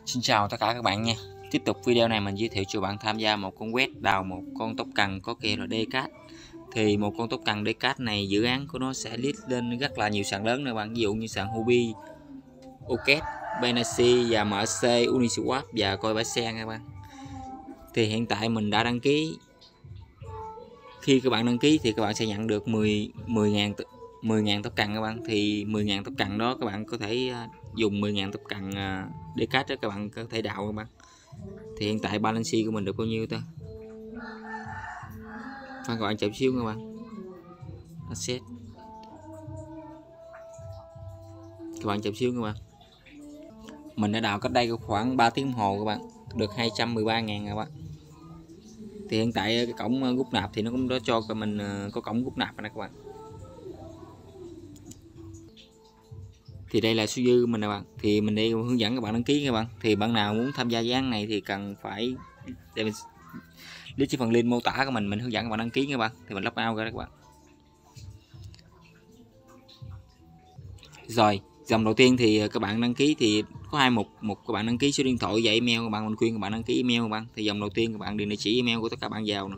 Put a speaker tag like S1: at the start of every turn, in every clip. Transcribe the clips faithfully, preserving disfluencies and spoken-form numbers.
S1: Xin chào tất cả các bạn nha. Tiếp tục video này mình giới thiệu cho bạn tham gia một con quét đào một con tóc cần có kèo là Dcat. Thì một con tóc cần Dcat này dự án của nó sẽ list lên rất là nhiều sàn lớn nè bạn, ví dụ như sàn Huobi, Oket, Binance và em xê, Uniswap và Coinbase các bạn. Thì hiện tại mình đã đăng ký. Khi các bạn đăng ký thì các bạn sẽ nhận được mười ngàn mười ngàn tóc cần các bạn. Thì mười ngàn tóc cần đó các bạn có thể dùng mười ngàn tóc cần Dcat đó các bạn có thể đào các bạn. Thì hiện tại balance của mình được bao nhiêu ta? Các bạn chờ xíu các bạn. Asset. Các bạn chờ xíu các bạn. Mình đã đào cách đây khoảng ba tiếng đồng hồ các bạn, được hai trăm mười ba ngàn các bạn. Thì hiện tại cái cổng rút nạp thì nó cũng đã cho mình có cổng rút nạp này các bạn. Thì đây là số dư mình nè bạn. Thì mình đi hướng dẫn các bạn đăng ký các bạn. Thì bạn nào muốn tham gia dự án này thì cần phải để mình click trên phần link mô tả của mình, mình hướng dẫn các bạn đăng ký các bạn. Thì mình log out ra các bạn. Rồi, dòng đầu tiên thì các bạn đăng ký thì có hai mục, một các bạn đăng ký số điện thoại và email các bạn, mình khuyên các bạn đăng ký email các bạn. Thì dòng đầu tiên các bạn điền địa chỉ email của tất cả bạn vào nè.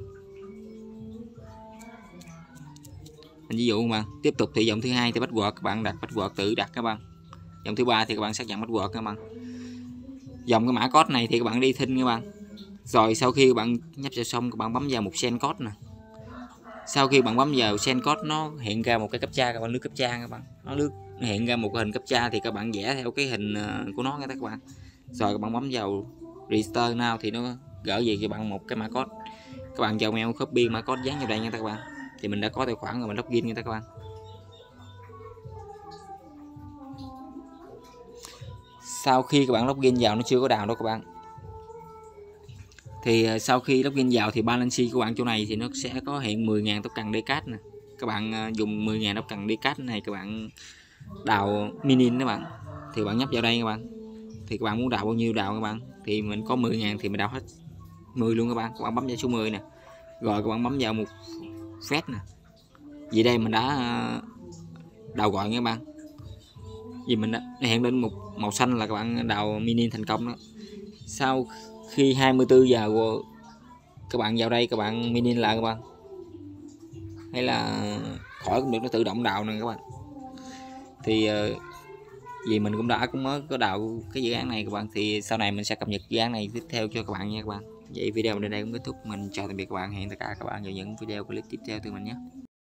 S1: Mình ví dụ các bạn. Tiếp tục thì dòng thứ hai thì password các bạn đặt password tự đặt các bạn. Dòng thứ ba thì các bạn xác nhận password các bạn. Dòng cái mã code này thì các bạn đi thinh các bạn. Rồi sau khi các bạn nhấp vào xong các bạn bấm vào một send code nè. Sau khi bạn bấm vào send code nó hiện ra một cái captcha, các bạn lướt captcha các bạn. Nó lướt nó hiện ra một cái hình captcha thì các bạn vẽ theo cái hình của nó các bạn. Rồi các bạn bấm vào register now thì nó gửi về cho bạn một cái mã code. Các bạn vào mail copy mã code dán vào đây nha các bạn. Thì mình đã có tài khoản rồi, mình login nha các bạn. Sau khi các bạn login vào nó chưa có đào đâu các bạn. Thì sau khi login vào thì balance của bạn chỗ này thì nó sẽ có hiện mười ngàn tóc cần Dcat nè. Các bạn dùng mười ngàn tóc cần Dcat này các bạn đào minin các bạn. Thì bạn nhấp vào đây các bạn. Thì các bạn muốn đào bao nhiêu đào các bạn. Thì mình có mười ngàn thì mình đào hết mười luôn các bạn. Các bạn bấm vào số mười nè. Rồi các bạn bấm vào một phép nè. Vì đây mình đã đào gọi các bạn. Vì mình đã hiện lên một màu xanh là các bạn đào minin thành công đó. Sau khi hai mươi tư giờ các bạn vào đây các bạn minin lại các bạn, hay là khỏi cũng được, nó tự động đào nè các bạn. Thì vì mình cũng đã cũng mới có đào cái dự án này các bạn, thì sau này mình sẽ cập nhật dự án này tiếp theo cho các bạn nha các bạn. Vậy video đến đây cũng kết thúc, mình chào tạm biệt các bạn, hẹn tất cả các bạn vào những video clip tiếp theo từ mình nhé.